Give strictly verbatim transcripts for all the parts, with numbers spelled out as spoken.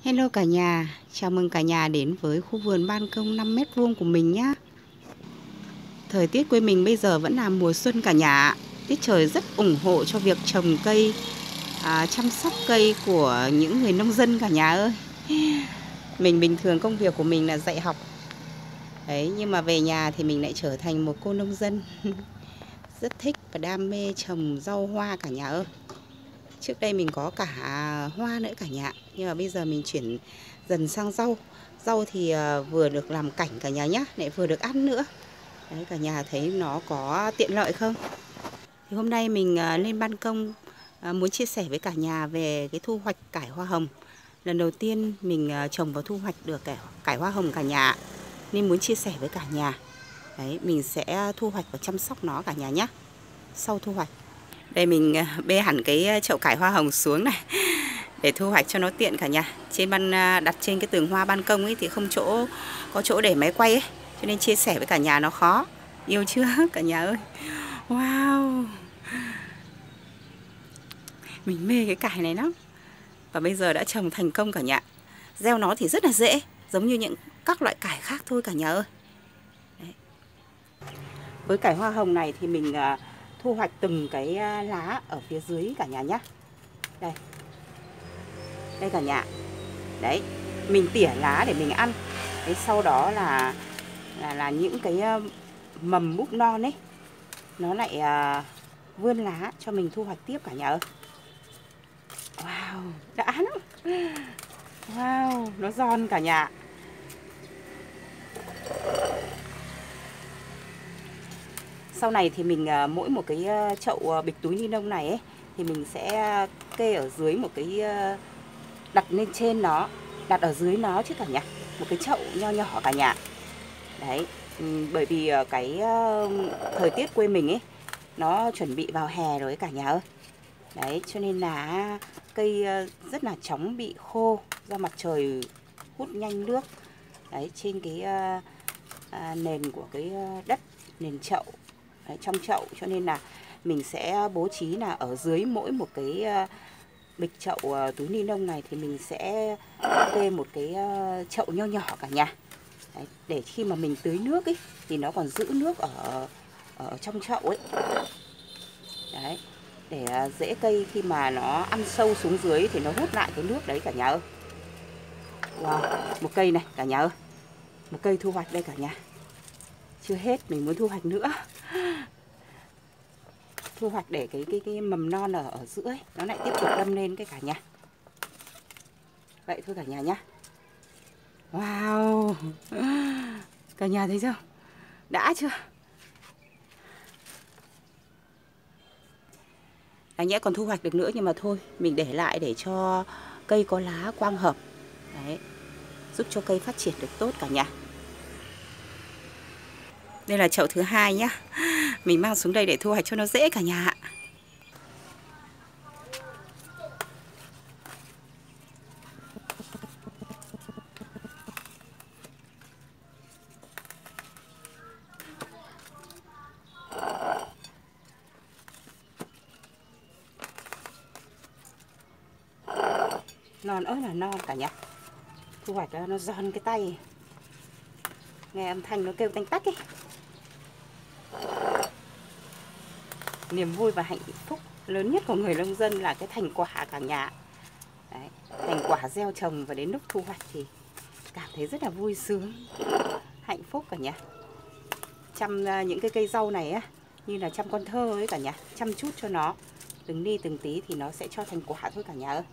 Hello cả nhà, chào mừng cả nhà đến với khu vườn ban công năm mét vuông của mình nhé. Thời tiết quê mình bây giờ vẫn là mùa xuân cả nhà. Tiết trời rất ủng hộ cho việc trồng cây, à, chăm sóc cây của những người nông dân cả nhà ơi. Mình bình thường công việc của mình là dạy học. Đấy, nhưng mà về nhà thì mình lại trở thành một cô nông dân. Rất thích và đam mê trồng rau hoa cả nhà ơi. Trước đây mình có cả hoa nữa cả nhà, nhưng mà bây giờ mình chuyển dần sang rau. Rau thì vừa được làm cảnh cả nhà nhé, lại vừa được ăn nữa. Đấy, cả nhà thấy nó có tiện lợi không? Thì hôm nay mình lên ban công muốn chia sẻ với cả nhà về cái thu hoạch cải hoa hồng. Lần đầu tiên mình trồng và thu hoạch được cải, cải hoa hồng cả nhà, nên muốn chia sẻ với cả nhà. Đấy, mình sẽ thu hoạch và chăm sóc nó cả nhà nhé. Sau thu hoạch, đây mình bê hẳn cái chậu cải hoa hồng xuống này để thu hoạch cho nó tiện cả nhà. Trên ban đặt trên cái tường hoa ban công ấy thì không chỗ có chỗ để máy quay ấy, cho nên chia sẻ với cả nhà nó khó. Yêu chưa cả nhà ơi. Wow, mình mê cái cải này lắm. Và bây giờ đã trồng thành công cả nhà. Gieo nó thì rất là dễ, giống như những các loại cải khác thôi cả nhà ơi. Đấy. Với cải hoa hồng này thì mình thu hoạch từng cái lá ở phía dưới cả nhà nhé. Đây. Đây cả nhà. Đấy, mình tỉa lá để mình ăn. Đấy, sau đó là là là những cái mầm búp non ấy, nó lại uh, vươn lá cho mình thu hoạch tiếp cả nhà ơi. Wow, đã lắm. Wow, nó giòn cả nhà. Sau này thì mình uh, mỗi một cái uh, chậu uh, bịch túi ni lông này ấy, thì mình sẽ kê ở dưới một cái uh, đặt lên trên nó, đặt ở dưới nó chứ cả nhà, một cái chậu nho nhỏ cả nhà. Đấy, bởi vì cái thời tiết quê mình ấy nó chuẩn bị vào hè rồi cả nhà ơi. Đấy, cho nên là cây rất là chóng bị khô do mặt trời hút nhanh nước. Đấy, trên cái à, nền của cái đất, nền chậu, đấy, trong chậu, cho nên là mình sẽ bố trí là ở dưới mỗi một cái bịch chậu túi ni lông này thì mình sẽ kê một cái chậu nho nhỏ cả nhà. Đấy, để khi mà mình tưới nước ấy thì nó còn giữ nước ở ở trong chậu ấy. Đấy, để rễ cây khi mà nó ăn sâu xuống dưới thì nó hút lại cái nước đấy cả nhà ơi. Wow, một cây này cả nhà ơi. Một cây thu hoạch đây cả nhà. Chưa hết, mình muốn thu hoạch nữa. Thu hoạch để cái cái cái mầm non ở ở giữa ấy, nó lại tiếp tục đâm lên cái cả nhà. Vậy thôi cả nhà nhá. Wow, cả nhà thấy chưa? Đã chưa? Đáng nhẽ còn thu hoạch được nữa, nhưng mà thôi, mình để lại để cho cây có lá quang hợp. Đấy, giúp cho cây phát triển được tốt cả nhà. Đây là chậu thứ hai nhá. Mình mang xuống đây để thu hoạch cho nó dễ cả nhà ạ. Non ớt là non cả nhà. Thu hoạch nó giòn cái tay. Nghe âm thanh nó kêu tanh tách ấy. Niềm vui và hạnh phúc lớn nhất của người nông dân là cái thành quả cả nhà. Đấy, thành quả gieo trồng và đến lúc thu hoạch thì cảm thấy rất là vui sướng, hạnh phúc cả nhà. Chăm những cái cây rau này á, như là chăm con thơ ấy cả nhà, chăm chút cho nó từng ly từng tí thì nó sẽ cho thành quả thôi cả nhà ơi.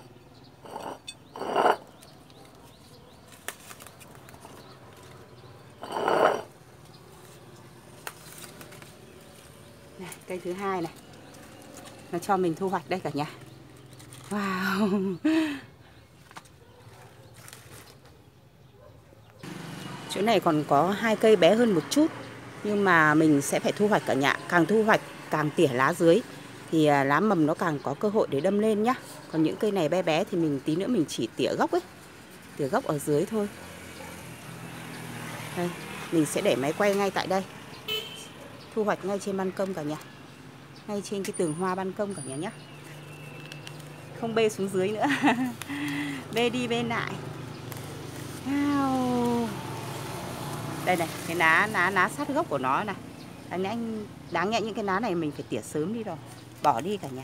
Này, cây thứ hai này, nó cho mình thu hoạch đây cả nhà. Wow. Chỗ này còn có hai cây bé hơn một chút, nhưng mà mình sẽ phải thu hoạch cả nhà. Càng thu hoạch càng tỉa lá dưới thì lá mầm nó càng có cơ hội để đâm lên nhá. Còn những cây này bé bé thì mình tí nữa mình chỉ tỉa gốc ấy, tỉa gốc ở dưới thôi. Đây, mình sẽ để máy quay ngay tại đây, thu hoạch ngay trên ban công cả nhà, ngay trên cái tường hoa ban công cả nhà nhé, không bê xuống dưới nữa. Bê đi bê lại. Wow. Đây này, cái lá lá lá sát gốc của nó này. Đáng nhẽ, đáng nhẽ những cái lá này mình phải tỉa sớm đi rồi. Bỏ đi cả nhà.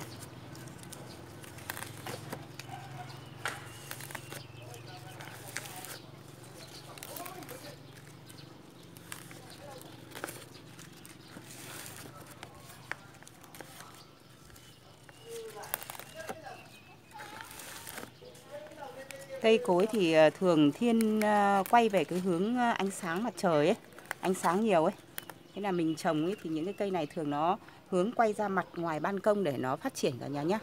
Cây cối thì thường thiên quay về cái hướng ánh sáng mặt trời ấy, ánh sáng nhiều ấy. Thế là mình trồng ấy thì những cái cây này thường nó hướng quay ra mặt ngoài ban công để nó phát triển cả nhà nhé.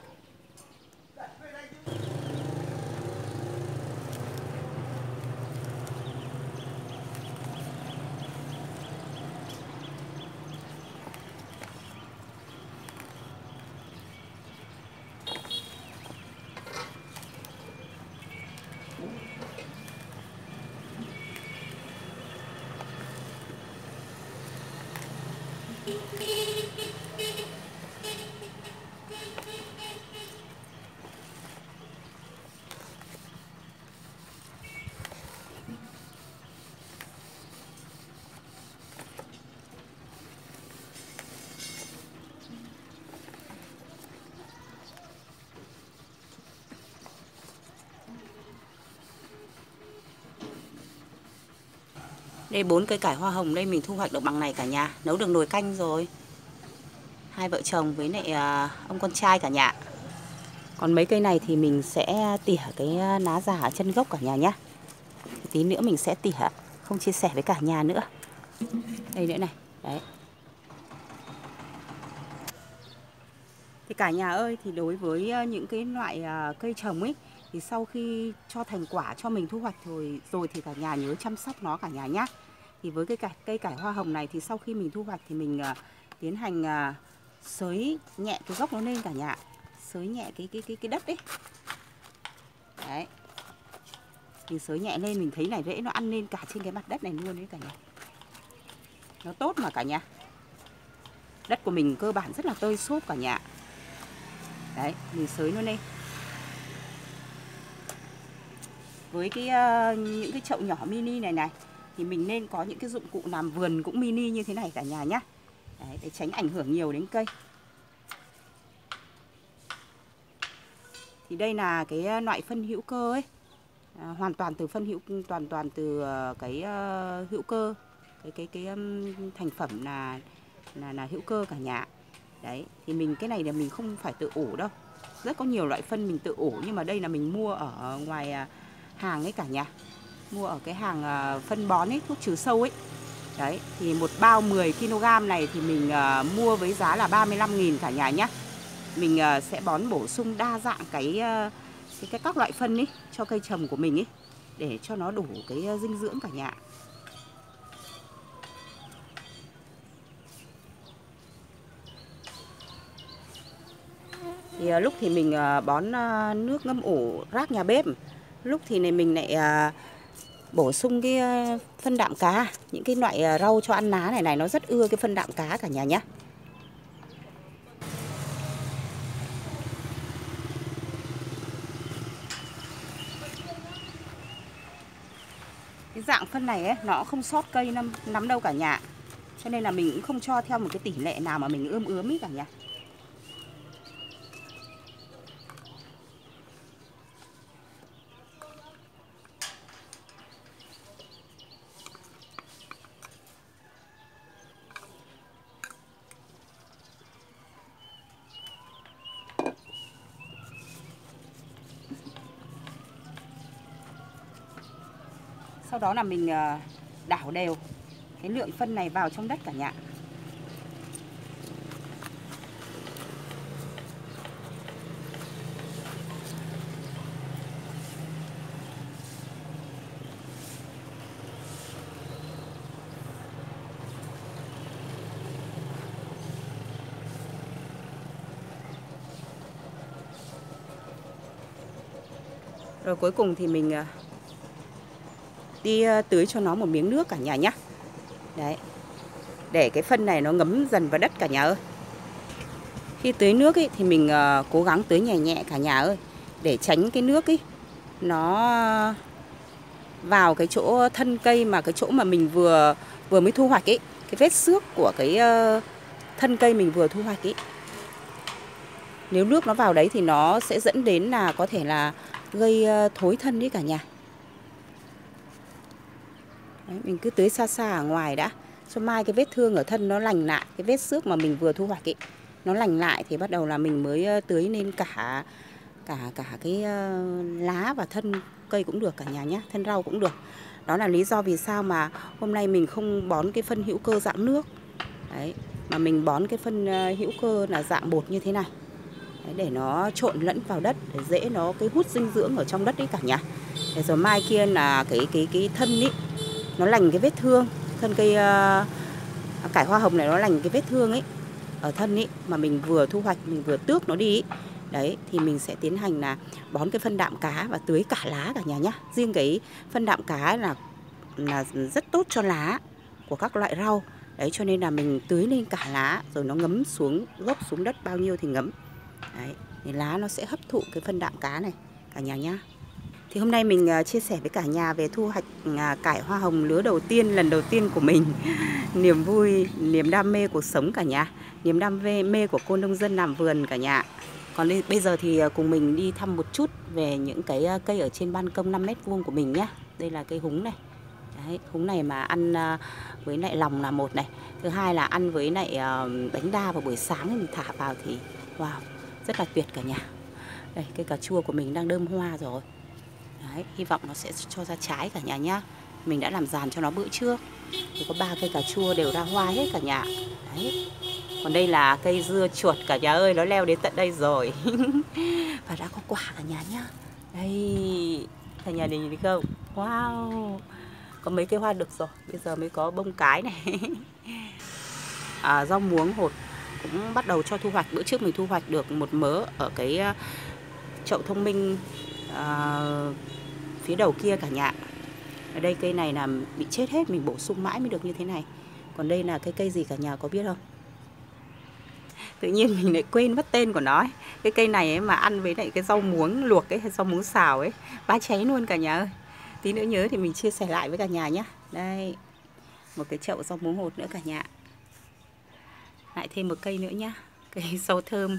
Đây bốn cây cải hoa hồng đây mình thu hoạch được bằng này cả nhà, nấu được nồi canh rồi. Hai vợ chồng với lại ông con trai cả nhà. Còn mấy cây này thì mình sẽ tỉa cái lá già ở chân gốc cả nhà nhé. Tí nữa mình sẽ tỉa, không chia sẻ với cả nhà nữa. Đây nữa này, đấy. Thì cả nhà ơi, thì đối với những cái loại cây trồng ấy thì sau khi cho thành quả, cho mình thu hoạch rồi rồi thì cả nhà nhớ chăm sóc nó cả nhà nhé. Thì với cái cải, cây cải hoa hồng này thì sau khi mình thu hoạch thì mình uh, tiến hành uh, xới nhẹ cái gốc nó lên cả nhà, xới nhẹ cái cái cái cái đất ấy. Đấy. Mình xới nhẹ lên, mình thấy này rễ nó ăn lên cả trên cái mặt đất này luôn đấy cả nhà. Nó tốt mà cả nhà. Đất của mình cơ bản rất là tơi xốp cả nhà. Đấy, mình xới nó lên. Với cái uh, những cái chậu nhỏ mini này này thì mình nên có những cái dụng cụ làm vườn cũng mini như thế này cả nhà nhé. Đấy, để tránh ảnh hưởng nhiều đến cây. Thì đây là cái loại phân hữu cơ ấy, à, hoàn toàn từ phân hữu toàn toàn từ cái uh, hữu cơ, cái cái cái um, thành phẩm là là là hữu cơ cả nhà. Đấy, thì mình cái này là mình không phải tự ủ đâu. Rất có nhiều loại phân mình tự ủ, nhưng mà đây là mình mua ở ngoài uh, hàng ấy cả nhà. Mua ở cái hàng uh, phân bón ấy, thuốc trừ sâu ấy. Đấy, thì một bao mười ki lô gam này thì mình uh, mua với giá là ba mươi lăm nghìn cả nhà nhé. Mình uh, sẽ bón bổ sung đa dạng cái, uh, cái, cái các loại phân ấy cho cây trồng của mình ấy, để cho nó đủ cái uh, dinh dưỡng cả nhà. Thì uh, lúc thì mình uh, bón uh, nước ngâm ủ rác nhà bếp, lúc thì này mình lại uh, bổ sung cái uh, phân đạm cá. Những cái loại uh, rau cho ăn lá này này nó rất ưa cái phân đạm cá cả nhà nhé. Cái dạng phân này ấy, nó không sót cây lắm, lắm đâu cả nhà. Cho nên là mình cũng không cho theo một cái tỷ lệ nào mà mình ươm ướm ý cả nhà. Sau đó là mình đảo đều cái lượng phân này vào trong đất cả nhà. Rồi cuối cùng thì mình đi tưới cho nó một miếng nước cả nhà nhé. Đấy, để cái phân này nó ngấm dần vào đất cả nhà ơi. Khi tưới nước ấy, thì mình uh, cố gắng tưới nhẹ nhẹ cả nhà ơi, để tránh cái nước ấy nó vào cái chỗ thân cây, mà cái chỗ mà mình vừa vừa mới thu hoạch ấy, cái vết xước của cái thân cây mình vừa thu hoạch ấy. Nếu nước nó vào đấy thì nó sẽ dẫn đến là có thể là gây thối thân đấy cả nhà. Đấy, mình cứ tưới xa xa ở ngoài đã, cho mai cái vết thương ở thân nó lành lại, cái vết xước mà mình vừa thu hoạch ấy, nó lành lại thì bắt đầu là mình mới tưới lên cả cả cả cái lá và thân cây cũng được cả nhà nhé, thân rau cũng được. Đó là lý do vì sao mà hôm nay mình không bón cái phân hữu cơ dạng nước. Đấy, mà mình bón cái phân hữu cơ là dạng bột như thế này. Đấy, để nó trộn lẫn vào đất, để dễ nó cái hút dinh dưỡng ở trong đất đấy cả nhà. Để rồi mai kia là cái cái cái thân ấy nó lành cái vết thương, thân cây uh, cải hoa hồng này nó lành cái vết thương ấy ở thân ấy mà mình vừa thu hoạch, mình vừa tước nó đi ấy. Đấy thì mình sẽ tiến hành là bón cái phân đạm cá và tưới cả lá cả nhà nhá. Riêng cái phân đạm cá là là rất tốt cho lá của các loại rau. Đấy cho nên là mình tưới lên cả lá rồi nó ngấm xuống gốc xuống đất bao nhiêu thì ngấm. Đấy thì lá nó sẽ hấp thụ cái phân đạm cá này cả nhà nhá. Thì hôm nay mình chia sẻ với cả nhà về thu hoạch cải hoa hồng lứa đầu tiên, lần đầu tiên của mình. Niềm vui, niềm đam mê cuộc sống cả nhà, niềm đam mê, mê của cô nông dân làm vườn cả nhà. Còn bây giờ thì cùng mình đi thăm một chút về những cái cây ở trên ban công năm mét vuông của mình nhé. Đây là cây húng này. Đấy, húng này mà ăn với lại lòng là một này. Thứ hai là ăn với lại bánh đa vào buổi sáng mình thả vào thì wow, rất là tuyệt cả nhà. Đây, cây cà chua của mình đang đơm hoa rồi. Đấy, hy vọng nó sẽ cho ra trái cả nhà nhá. Mình đã làm giàn cho nó bữa trước. Thì có ba cây cà chua đều ra hoa hết cả nhà. Đấy. Còn đây là cây dưa chuột cả nhà ơi, nó leo đến tận đây rồi. Và đã có quả cả nhà nhá. Đây, cả nhà nhìn thấy không? Wow, có mấy cây hoa đực rồi, bây giờ mới có bông cái này. À, rau muống hột cũng bắt đầu cho thu hoạch. Bữa trước mình thu hoạch được một mớ ở cái chậu thông minh à, phía đầu kia cả nhà. Ở đây cây này là bị chết hết, mình bổ sung mãi mới được như thế này. Còn đây là cái cây gì cả nhà có biết không? Tự nhiên mình lại quên mất tên của nó ấy. Cái cây này ấy mà ăn với lại cái rau muống luộc ấy, hay rau muống xào ấy, bá cháy luôn cả nhà ơi. Tí nữa nhớ thì mình chia sẻ lại với cả nhà nhé. Đây, một cái chậu rau muống hột nữa cả nhà. Lại thêm một cây nữa nhá, cây rau thơm.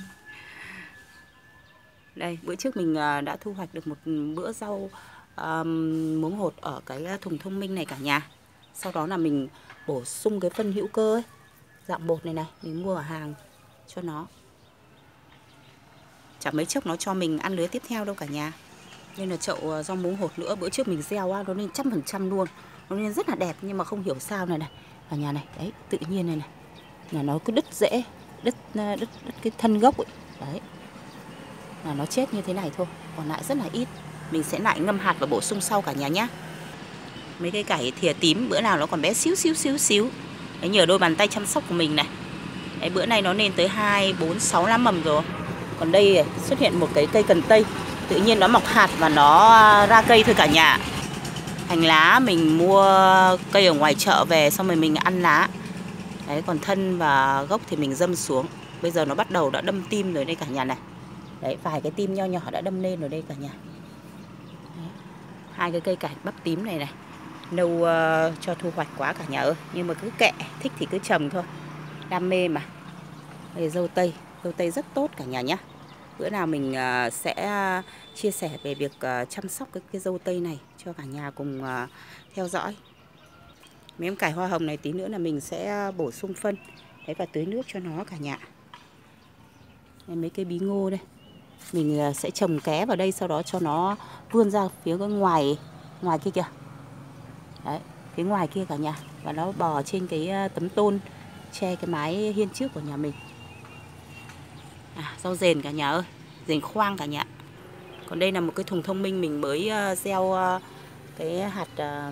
Đây, bữa trước mình đã thu hoạch được một bữa rau um, muống hột ở cái thùng thông minh này cả nhà. Sau đó là mình bổ sung cái phân hữu cơ ấy, dạng bột này này, mình mua ở hàng cho nó. Chẳng mấy chốc nó cho mình ăn lứa tiếp theo đâu cả nhà. Đây là chậu rau muống hột nữa, bữa trước mình gieo á, nó lên trăm phần trăm luôn. Nó lên rất là đẹp nhưng mà không hiểu sao này này. Cả nhà này, đấy, tự nhiên này này. Là nó cứ đứt rễ, đứt, đứt, đứt cái thân gốc ấy. Đấy. Là nó chết như thế này thôi, còn lại rất là ít. Mình sẽ lại ngâm hạt và bổ sung sau cả nhà nhé. Mấy cái cải thìa tím bữa nào nó còn bé xíu xíu xíu xíu. Đấy, nhờ đôi bàn tay chăm sóc của mình này. Đấy, bữa nay nó lên tới hai, bốn, sáu lá mầm rồi. Còn đây xuất hiện một cái cây cần tây. Tự nhiên nó mọc hạt và nó ra cây thôi cả nhà. Hành lá mình mua cây ở ngoài chợ về xong rồi mình ăn lá. Đấy, còn thân và gốc thì mình dâm xuống. Bây giờ nó bắt đầu đã đâm tim rồi đây cả nhà này. Đấy, vài cái tim nho nhỏ đã đâm lên rồi đây cả nhà. Đấy. Hai cái cây cải bắp tím này này. Nâu uh, cho thu hoạch quá cả nhà ơi. Nhưng mà cứ kệ, thích thì cứ trồng thôi. Đam mê mà. Đây dâu tây, dâu tây rất tốt cả nhà nhé. Bữa nào mình uh, sẽ chia sẻ về việc uh, chăm sóc cái, cái dâu tây này cho cả nhà cùng uh, theo dõi. Mấy em cải hoa hồng này tí nữa là mình sẽ bổ sung phân. Đấy, và tưới nước cho nó cả nhà. Đây, mấy cây bí ngô đây. Mình sẽ trồng ké vào đây, sau đó cho nó vươn ra phía ngoài ngoài kia kìa. Đấy, phía ngoài kia cả nhà. Và nó bò trên cái tấm tôn che cái mái hiên trước của nhà mình. À, rau dền cả nhà ơi, dền khoang cả nhà. Còn đây là một cái thùng thông minh mình mới uh, gieo uh, cái hạt uh,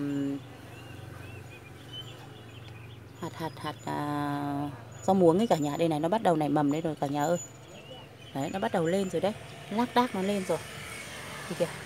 hạt hạt hạt uh, rau muống ấy cả nhà. Đây này, nó bắt đầu nảy mầm đây rồi cả nhà ơi. Đấy, nó bắt đầu lên rồi đấy, lác đác nó lên rồi. Đi kìa.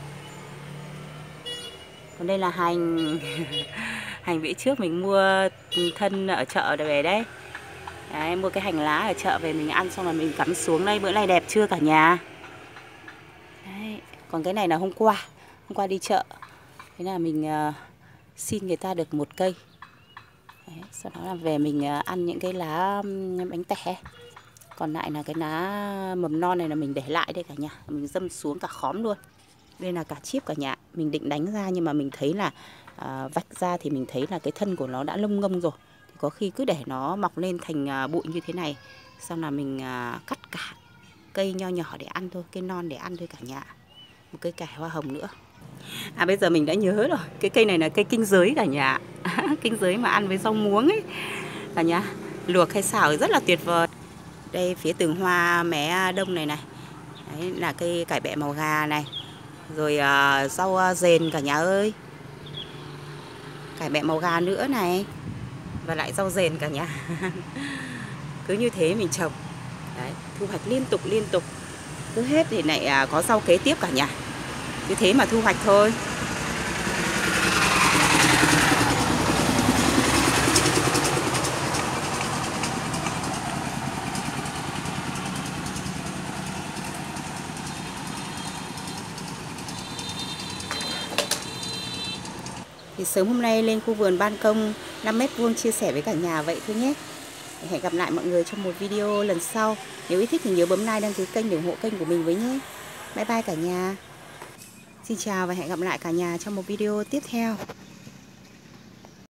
Còn đây là hành. Hành bữa trước mình mua thân ở chợ về đấy. Đấy, mua cái hành lá ở chợ về mình ăn xong là mình cắm xuống đây. Bữa nay đẹp chưa cả nhà? Đấy. Còn cái này là hôm qua, hôm qua đi chợ. Thế là mình uh, xin người ta được một cây. Đấy, sau đó là về mình uh, ăn những cái lá um, bánh tẻ. Còn lại là cái lá mầm non này là mình để lại đây cả nhà. Mình dâm xuống cả khóm luôn. Đây là cả chíp cả nhà. Mình định đánh ra nhưng mà mình thấy là uh, vạch ra thì mình thấy là cái thân của nó đã lông ngông rồi. Thì có khi cứ để nó mọc lên thành uh, bụi như thế này. Sau là mình uh, cắt cả cây nho nhỏ để ăn thôi, cây non để ăn thôi cả nhà. Một cây cải hoa hồng nữa. À bây giờ mình đã nhớ rồi, cái cây này là cây kinh giới cả nhà. Kinh giới mà ăn với rau muống ấy cả nhà, luộc hay xào rất là tuyệt vời. Đây phía tường hoa mé đông này này. Đấy là cây cải bẹ màu gà này. Rồi uh, rau uh, dền cả nhà ơi. Cải bẹ màu gà nữa này. Và lại rau dền cả nhà. Cứ như thế mình trồng. Đấy, thu hoạch liên tục liên tục. Cứ hết thì lại uh, có rau kế tiếp cả nhà. Cứ thế mà thu hoạch thôi. Thì sớm hôm nay lên khu vườn ban công năm mét vuông chia sẻ với cả nhà vậy thôi nhé. Hẹn gặp lại mọi người trong một video lần sau. Nếu ý thích thì nhớ bấm like, đăng ký kênh để ủng hộ kênh của mình với nhé. Bye bye cả nhà. Xin chào và hẹn gặp lại cả nhà trong một video tiếp theo.